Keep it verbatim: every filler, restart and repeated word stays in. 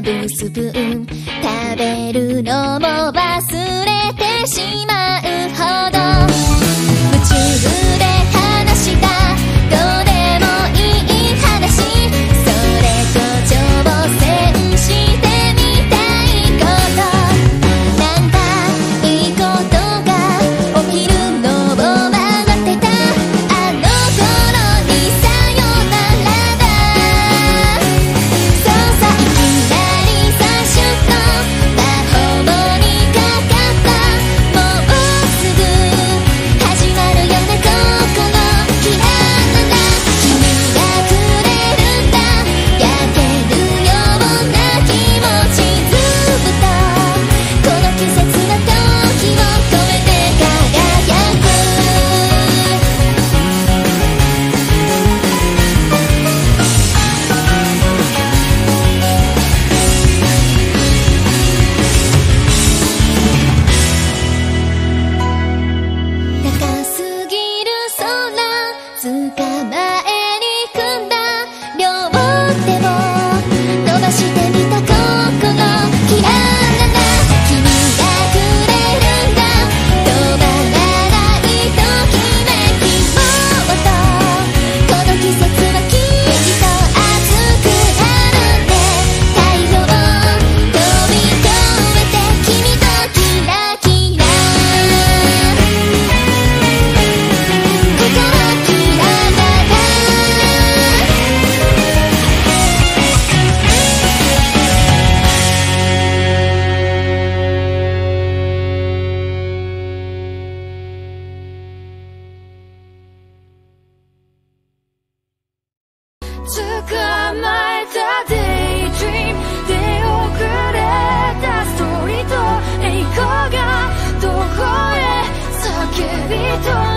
ぶスプーン食べるのも忘れてしまうほど夢中で話したどうでもいい話それと挑戦してみたいことなんかいいことが起きるのを待ってたあの頃にさよならだそうさいきなり最初の魔法にかかったもうすぐ始まるような心きらな君がくれるんだ焼けるような気持ちずっとこの季節の時を超えて輝く高すぎる空捕まえに行くんだ両手を伸ばしてみた心きらなな君がくれるんだ止まらないときめきもっとこの季節はきっと熱くなるね太陽飛び越えて君とキラキラ心きらなら捕まえたデイドリーム出遅れたストーリーと栄光がどこへ叫びと